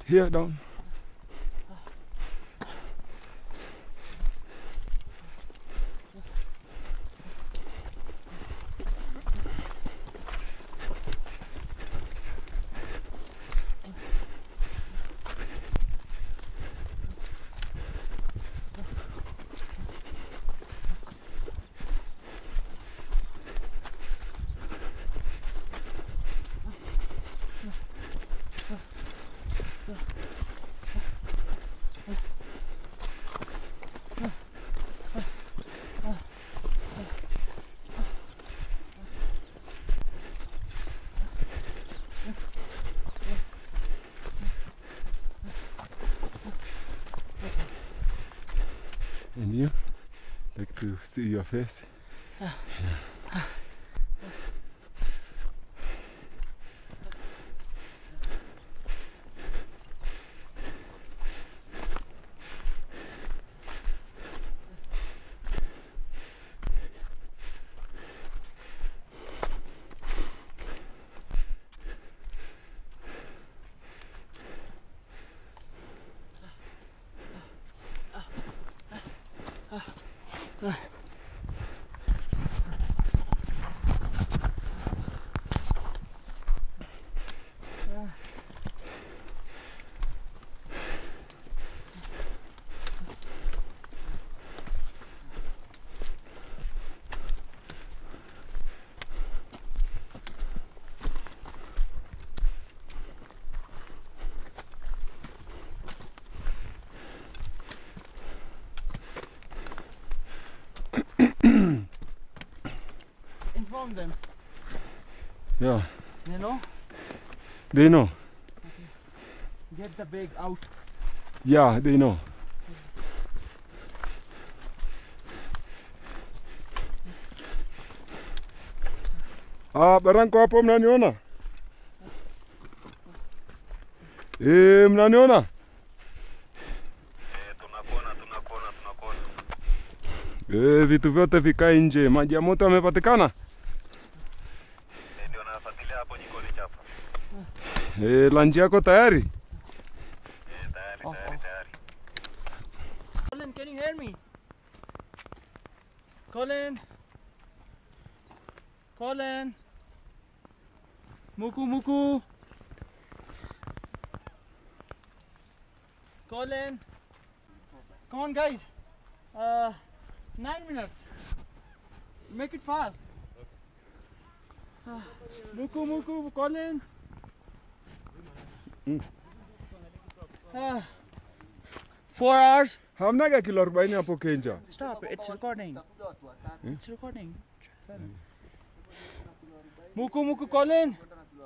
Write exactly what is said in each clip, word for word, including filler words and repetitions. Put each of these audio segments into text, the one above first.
Here down. And you like to see your face? Yeah. Inform them. Yeah. They know? They know. Okay. Get the bag out. Yeah, they know. Ah, baranko hapo mnaniona? Eh, mnaniona? Eh, tunakuona, tunakuona, tunakuona. Eh, vitu vyote vikae nje. Maji ya moto yamepatikana? Eh, ndio nafuatilia hapo jikoni chapa. Eh, lunch yako tayari? Eh, tayari, Oh, tayari, oh. tayari. Colin, can you hear me? Colin? Colin? Muku, Muku? Colin? Come on, guys. Uh, nine minutes. Make it fast. Uh, Muku, Muku, Colin? Mm. Uh, four hours. Hamnaga kilo arobaini hapo Kenja. Stop, it's recording. It's recording. Muku, Muku, Colin?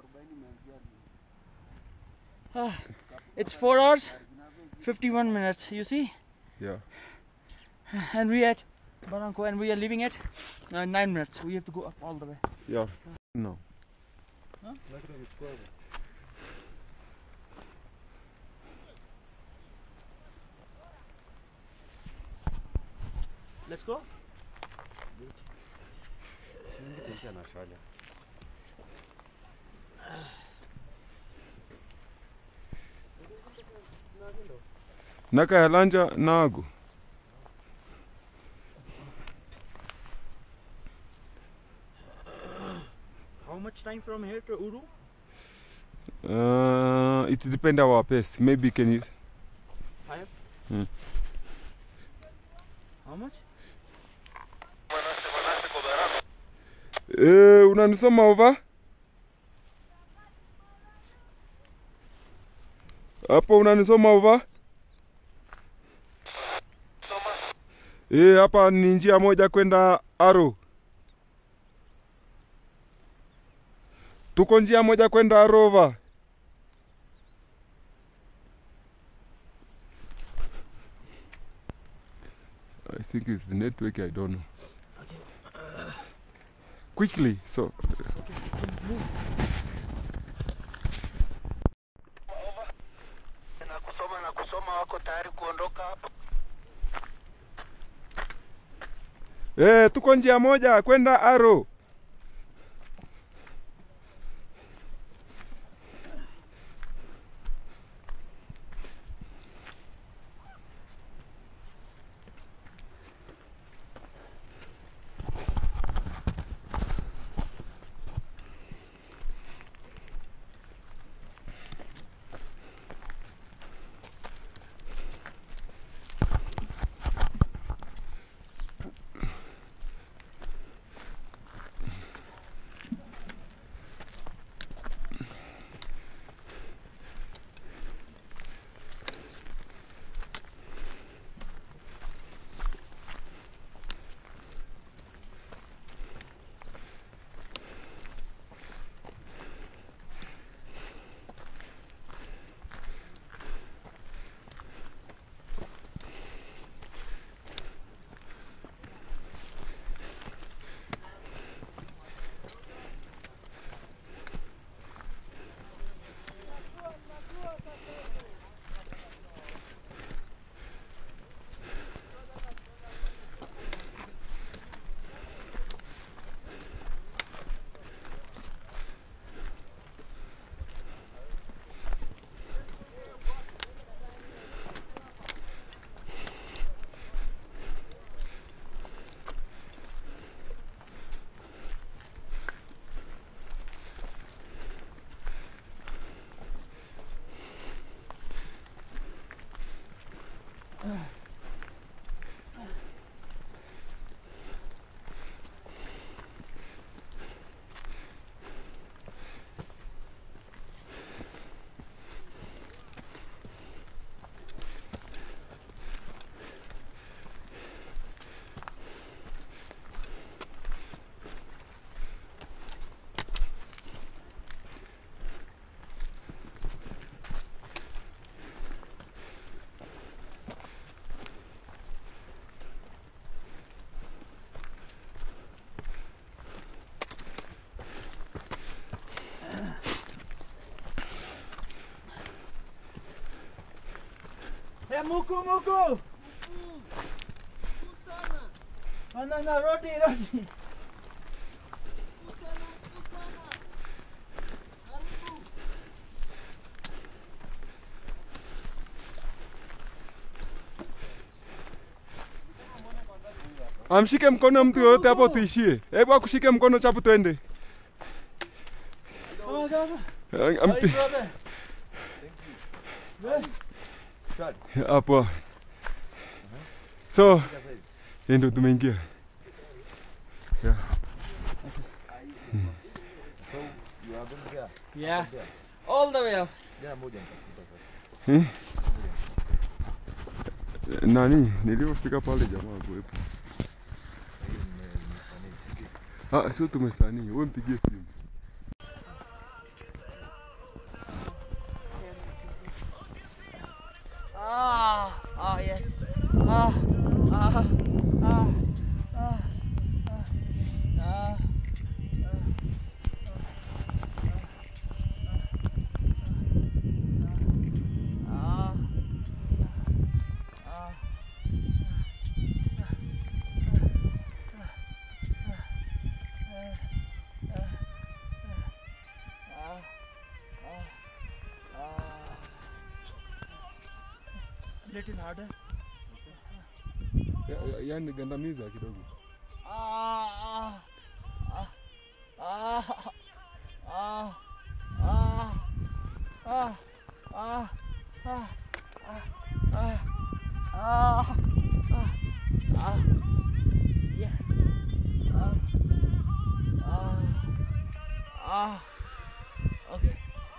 Uh, it's four hours, fifty-one minutes, you see? Yeah. And we at Baranko and we are leaving at uh, nine minutes. We have to go up all the way. Yeah. No. Huh? Let's go. Naka ya lanja nagu. How much time from here to Uhuru? Uh, it depends our pace. Maybe can you? Five. Hmm. How much? Eh, unanisoma over? Hapo unanisoma over? Eh, hapa ni njia moja kwenda Harrow. Tuko njia moja kwenda Harrow. I think it's the network, I don't know. Okay. Quickly, so. Okay. Move. Na kusoma na kusoma wako tayari kuondoka hapo. Eh, tuko njia moja kwenda Harrow. muku muku. Oh, no, no, roti, roti. Amshike mkono mtu yoyote hapo tuishie. Hebu akushike mkono chapu twende. Oh, go, go. Ampi. Brother. Hapo. So, ndio tumeingia. Yeah. So you are going there? Yeah. All the way up. Yeah, moja nitafuta sasa. Eh? Nani? Nilipofika pale jamaa kuwepo. Ah, sio tumesanii. Wewe mpigie simu. Ah, ah, yes. Ah, ah, ah, ah, ah, ah, ah. Little harder. Yaani gandamiza kidogo. Ah, ah, ah, ah, ah, ah, ah, ah, ah, ah, ah, yeah, ah, ah, ah, okay.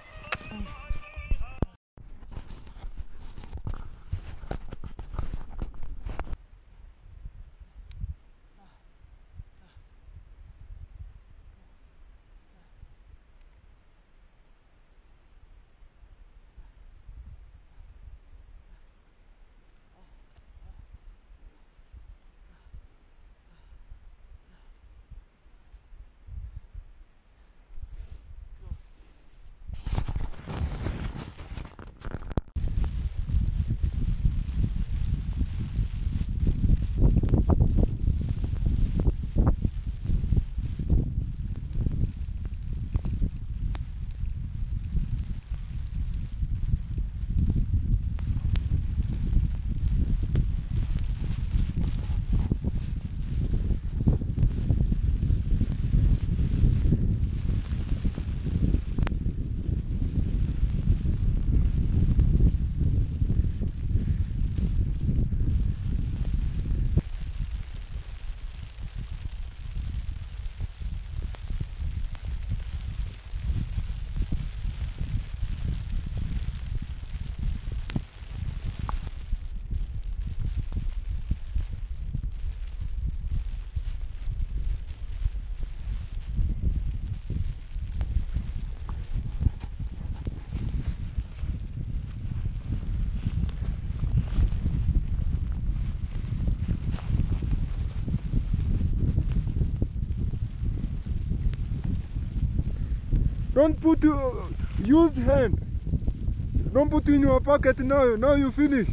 Don't put uh, use hand. Don't put in your pocket now. Now you finish.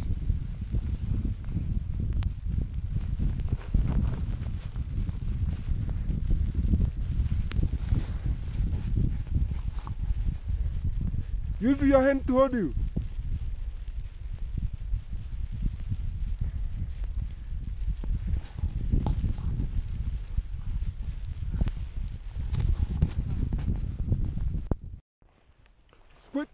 Use your hand to hold you. Quick.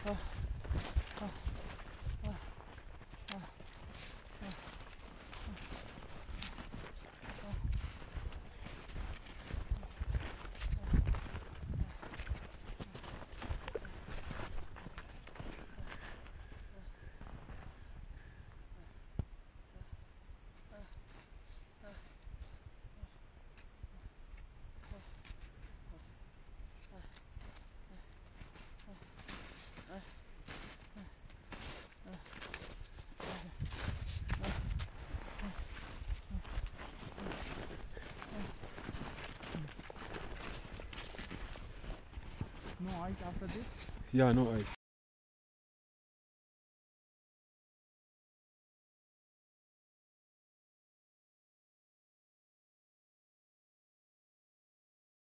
No ice after this? Yeah, no ice.